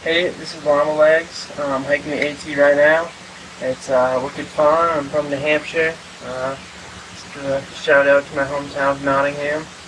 Hey, this is Llama Legs. I'm hiking the AT right now. It's wicked fun. I'm from New Hampshire. Just a shout out to my hometown of Nottingham.